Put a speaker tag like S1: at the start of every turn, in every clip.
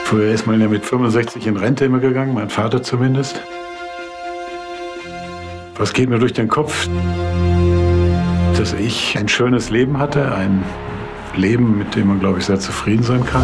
S1: Früher ist man ja mit 65 in Rente immer gegangen, mein Vater zumindest. Was geht mir durch den Kopf? Dass ich ein schönes Leben hatte, ein Leben, mit dem man, glaube ich, sehr zufrieden sein kann.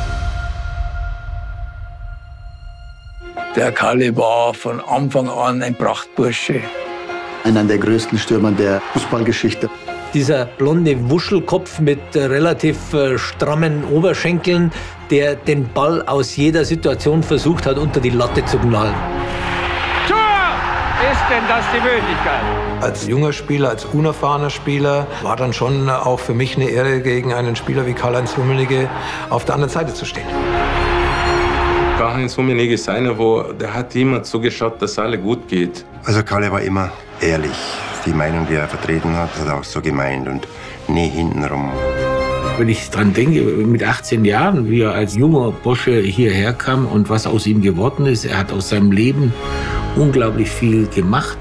S2: Der Kalle war von Anfang an ein Prachtbursche.
S3: Einer der größten Stürmer der Fußballgeschichte.
S4: Dieser blonde Wuschelkopf mit relativ strammen Oberschenkeln, der den Ball aus jeder Situation versucht hat, unter die Latte zu knallen.
S5: Tor! Ist denn das die Möglichkeit?
S6: Als junger Spieler, als unerfahrener Spieler war dann schon auch für mich eine Ehre, gegen einen Spieler wie Karl-Heinz Rummenigge auf der anderen Seite zu stehen.
S7: Karl-Heinz Rummenigge ist einer, der hat immer zugeschaut, dass alle gut geht.
S8: Also Kalle war immer ehrlich. Die Meinung, die er vertreten hat, hat er auch so gemeint und nie hintenrum.
S9: Wenn ich dran denke, mit 18 Jahren, wie er als junger Bursche hierher kam und was aus ihm geworden ist, er hat aus seinem Leben unglaublich viel gemacht.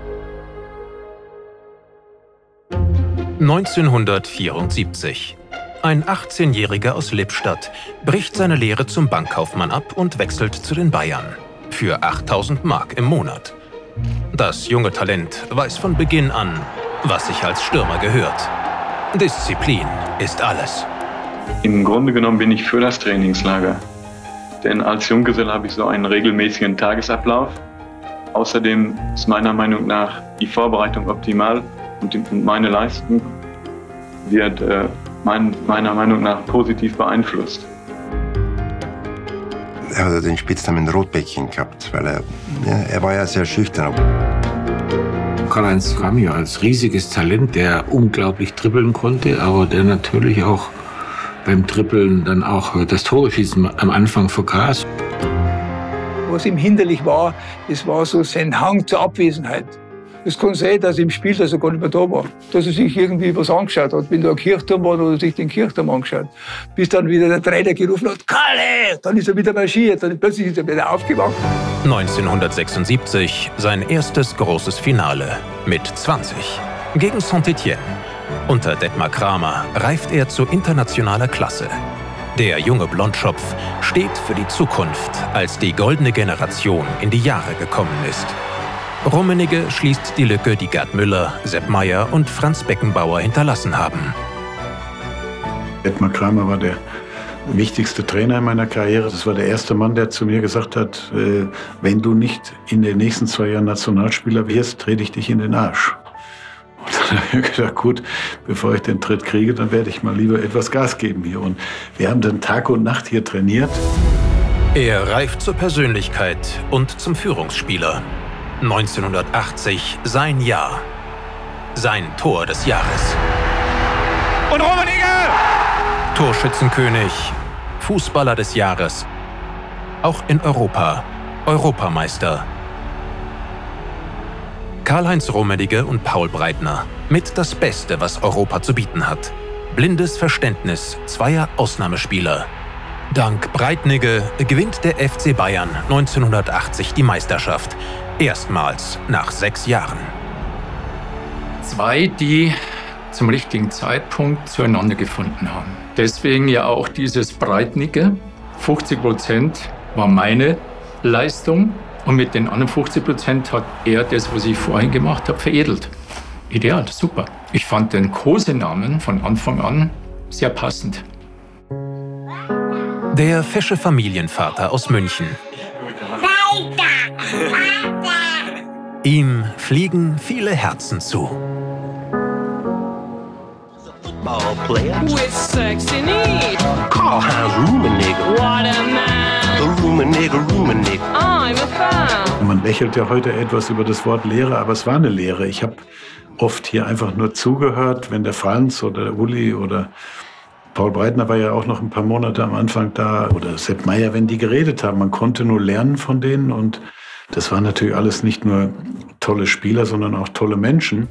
S10: 1974. Ein 18-Jähriger aus Lippstadt bricht seine Lehre zum Bankkaufmann ab und wechselt zu den Bayern. Für 8.000 Mark im Monat. Das junge Talent weiß von Beginn an, was sich als Stürmer gehört. Disziplin ist alles.
S11: Im Grunde genommen bin ich für das Trainingslager. Denn als Junggeselle habe ich so einen regelmäßigen Tagesablauf. Außerdem ist meiner Meinung nach die Vorbereitung optimal und meine Leistung wird meiner Meinung nach positiv beeinflusst.
S8: Er hat den Spitznamen Rotbäckchen gehabt, weil er war ja sehr schüchtern.
S9: Karl-Heinz kam ja als riesiges Talent, der unglaublich dribbeln konnte, aber der natürlich auch beim Dribbeln dann auch das Tore-Schießen am Anfang vergaß.
S2: Was ihm hinderlich war, das war so sein Hang zur Abwesenheit. Es kann sein, dass im Spiel, dass er gar nicht mehr da war. Dass er sich irgendwie was angeschaut hat. Wenn da ein Kirchturm war, oder sich den Kirchturm angeschaut. Bis dann wieder der Trainer gerufen hat, Kalle! Dann ist er wieder marschiert. Dann plötzlich ist er wieder aufgewacht.
S10: 1976 sein erstes großes Finale mit 20 gegen Saint-Étienne. Unter Detmar Kramer reift er zu internationaler Klasse. Der junge Blondschopf steht für die Zukunft, als die goldene Generation in die Jahre gekommen ist. Rummenigge schließt die Lücke, die Gerd Müller, Sepp Maier und Franz Beckenbauer hinterlassen haben.
S1: Detmar Kramer war der wichtigste Trainer in meiner Karriere. Das war der erste Mann, der zu mir gesagt hat, wenn du nicht in den nächsten 2 Jahren Nationalspieler wirst, trete ich dich in den Arsch. Und dann habe ich mir gedacht, gut, bevor ich den Tritt kriege, dann werde ich mal lieber etwas Gas geben hier. Und wir haben dann Tag und Nacht hier trainiert.
S10: Er reift zur Persönlichkeit und zum Führungsspieler. 1980 sein Jahr. Sein Tor des Jahres.
S5: Und Rummenigge!
S10: Torschützenkönig, Fußballer des Jahres. Auch in Europa, Europameister. Karl-Heinz Rummenigge und Paul Breitner. Mit das Beste, was Europa zu bieten hat. Blindes Verständnis zweier Ausnahmespieler. Dank Breitnigge gewinnt der FC Bayern 1980 die Meisterschaft. Erstmals nach 6 Jahren.
S12: Zwei, die zum richtigen Zeitpunkt zueinander gefunden haben. Deswegen ja auch dieses Breitnigge. 50% war meine Leistung und mit den anderen 50% hat er das, was ich vorhin gemacht habe, veredelt. Ideal, super. Ich fand den Kosenamen von Anfang an sehr passend.
S10: Der fesche Familienvater aus München. Ihm fliegen viele Herzen zu.
S13: With sexy knees.
S8: Karl-Heinz Rummenigge.
S13: What a man.
S8: Rummenigge.
S13: I'm a fan.
S1: Man lächelt ja heute etwas über das Wort Lehre, aber es war eine Lehre. Ich habe oft hier einfach nur zugehört, wenn der Franz oder der Uli oder Paul Breitner war ja auch noch ein paar Monate am Anfang da oder Sepp Maier, wenn die geredet haben. Man konnte nur lernen von denen und das waren natürlich alles nicht nur tolle Spieler, sondern auch tolle Menschen.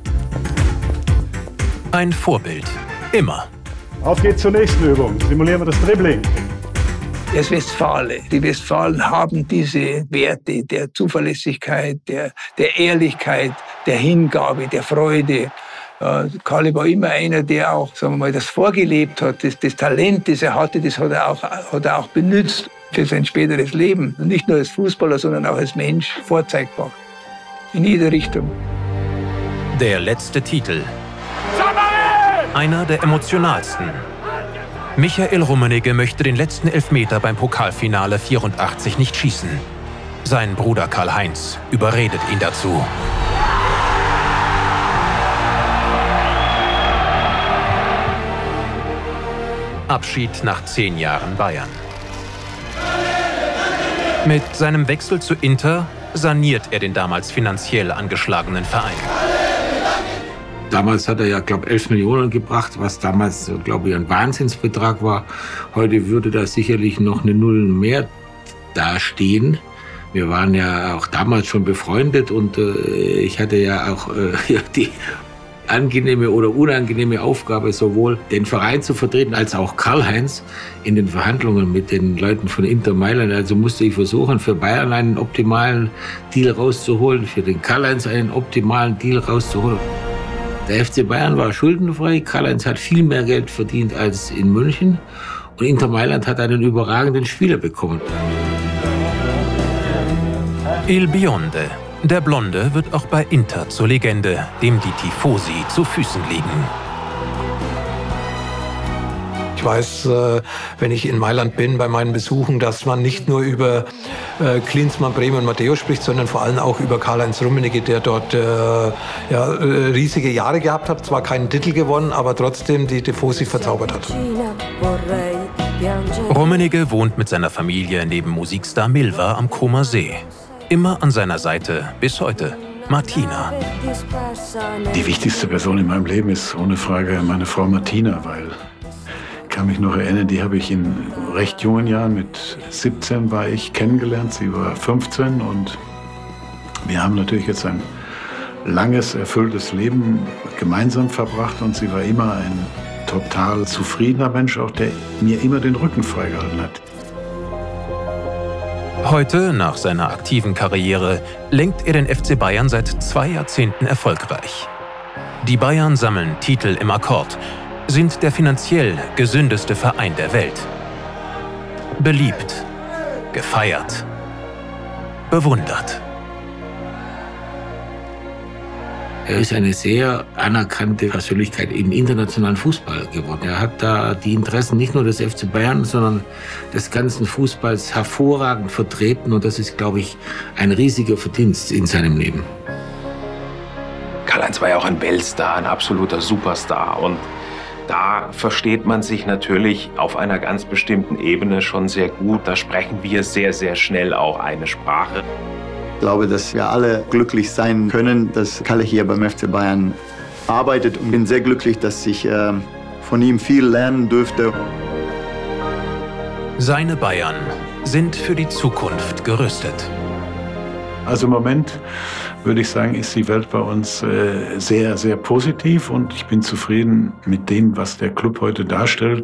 S10: Ein Vorbild. Immer.
S14: Auf geht's zur nächsten Übung. Simulieren wir das Dribbling.
S2: Er ist Westfale. Die Westfalen haben diese Werte der Zuverlässigkeit, der Ehrlichkeit, der Hingabe, der Freude. Kalle war immer einer, der auch, sagen wir mal, das vorgelebt hat. Das Talent, das er hatte, das hat er auch benutzt. für sein späteres Leben. Und nicht nur als Fußballer, sondern auch als Mensch vorzeigbar. In jeder Richtung.
S10: Der letzte Titel. Einer der emotionalsten. Michael Rummenigge möchte den letzten Elfmeter beim Pokalfinale 84 nicht schießen. Sein Bruder Karl-Heinz überredet ihn dazu. Abschied nach 10 Jahren Bayern. Mit seinem Wechsel zu Inter saniert er den damals finanziell angeschlagenen Verein.
S9: Damals hat er ja, glaube ich, 11 Millionen gebracht, was damals, glaube ich, ein Wahnsinnsbetrag war. Heute würde da sicherlich noch eine Null mehr dastehen. Wir waren ja auch damals schon befreundet und ich hatte ja auch die angenehme oder unangenehme Aufgabe, sowohl den Verein zu vertreten, als auch Karl-Heinz in den Verhandlungen mit den Leuten von Inter Mailand. Also musste ich versuchen, für Bayern einen optimalen Deal rauszuholen, für den Karl-Heinz einen optimalen Deal rauszuholen. Der FC Bayern war schuldenfrei, Karl-Heinz hat viel mehr Geld verdient als in München und Inter Mailand hat einen überragenden Spieler bekommen.
S10: Il Bionde. Der Blonde wird auch bei Inter zur Legende, dem die Tifosi zu Füßen liegen.
S6: Ich weiß, wenn ich in Mailand bin, bei meinen Besuchen, dass man nicht nur über Klinsmann, Bremer und Matteo spricht, sondern vor allem auch über Karl-Heinz Rummenigge, der dort riesige Jahre gehabt hat. Zwar keinen Titel gewonnen, aber trotzdem die Tifosi verzaubert hat.
S10: Rummenigge wohnt mit seiner Familie neben Musikstar Milva am Comer See. Immer an seiner Seite bis heute Martina.
S1: Die wichtigste Person in meinem Leben ist ohne Frage meine Frau Martina, weil ich kann mich noch erinnern, die habe ich in recht jungen Jahren, mit 17 war ich kennengelernt, sie war 15 und wir haben natürlich jetzt ein langes, erfülltes Leben gemeinsam verbracht und sie war immer ein total zufriedener Mensch, auch der mir immer den Rücken freigehalten hat.
S10: Heute, nach seiner aktiven Karriere, lenkt er den FC Bayern seit 2 Jahrzehnten erfolgreich. Die Bayern sammeln Titel im Akkord, sind der finanziell gesündeste Verein der Welt. Beliebt, gefeiert, bewundert.
S9: Er ist eine sehr anerkannte Persönlichkeit im internationalen Fußball geworden. Er hat da die Interessen nicht nur des FC Bayern, sondern des ganzen Fußballs hervorragend vertreten. Und das ist, glaube ich, ein riesiger Verdienst in seinem Leben.
S15: Karl-Heinz war ja auch ein Weltstar, ein absoluter Superstar. Und da versteht man sich natürlich auf einer ganz bestimmten Ebene schon sehr gut. Da sprechen wir sehr, sehr schnell auch eine Sprache.
S3: Ich glaube, dass wir alle glücklich sein können, dass Kalle hier beim FC Bayern arbeitet und bin sehr glücklich, dass ich von ihm viel lernen durfte.
S10: Seine Bayern sind für die Zukunft gerüstet.
S1: Also im Moment würde ich sagen, ist die Welt bei uns sehr, sehr positiv und ich bin zufrieden mit dem, was der Club heute darstellt.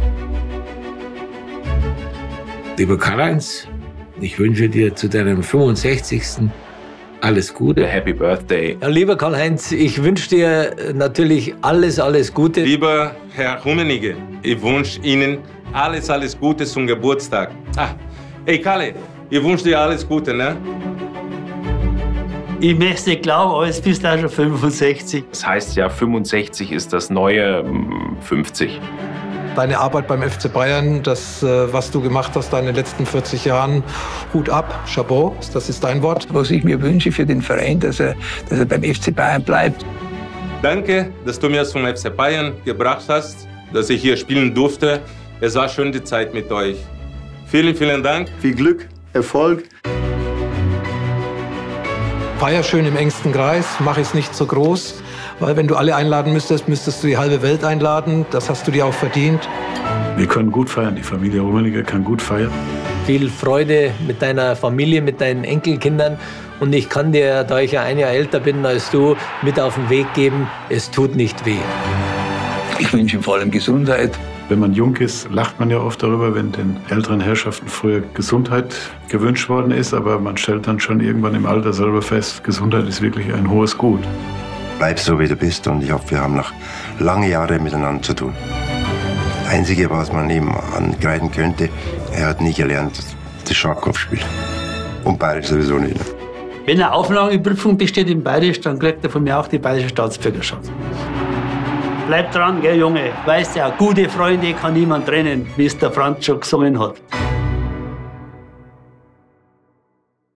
S9: Lieber Karl-Heinz, ich wünsche dir zu deinem 65. alles Gute.
S15: Happy Birthday.
S4: Ja, lieber Karl-Heinz, ich wünsche dir natürlich alles Gute.
S7: Lieber Herr Rummenigge, ich wünsche Ihnen alles Gute zum Geburtstag. Hey Kalle, ich wünsche dir alles Gute, ne?
S16: Ich möchte nicht glauben, jetzt bist du auch schon 65.
S15: Das heißt ja, 65 ist das neue 50.
S6: Deine Arbeit beim FC Bayern, das, was du gemacht hast in den letzten 40 Jahren, Hut ab, Chapeau, das ist dein Wort.
S2: Was ich mir wünsche für den Verein, dass er beim FC Bayern bleibt.
S7: Danke, dass du mir zum FC Bayern gebracht hast, dass ich hier spielen durfte. Es war schön die Zeit mit euch. Vielen Dank.
S3: Viel Glück, Erfolg.
S6: Feier schön im engsten Kreis, mach es nicht so groß. Weil wenn du alle einladen müsstest, müsstest du die halbe Welt einladen. Das hast du dir auch verdient.
S1: Wir können gut feiern, die Familie Rummenigge kann gut feiern.
S4: Viel Freude mit deiner Familie, mit deinen Enkelkindern. Und ich kann dir, da ich ja ein Jahr älter bin als du, mit auf den Weg geben, es tut nicht weh.
S2: Ich wünsche ihm vor allem Gesundheit.
S1: Wenn man jung ist, lacht man ja oft darüber, wenn den älteren Herrschaften früher Gesundheit gewünscht worden ist. Aber man stellt dann schon irgendwann im Alter selber fest, Gesundheit ist wirklich ein hohes Gut.
S8: Bleib so, wie du bist und ich hoffe, wir haben noch lange Jahre miteinander zu tun. Das Einzige, was man ihm angreifen könnte, er hat nie gelernt, Das Schachkopfspiel. Und Bayerisch sowieso nicht.
S16: Wenn eine Aufnahmeprüfung besteht in Bayerisch, dann kriegt er von mir auch die bayerische Staatsbürgerschaft. Bleib dran, gell, Junge. Weißt ja, gute Freunde kann niemand trennen, wie es der Franz schon gesungen hat.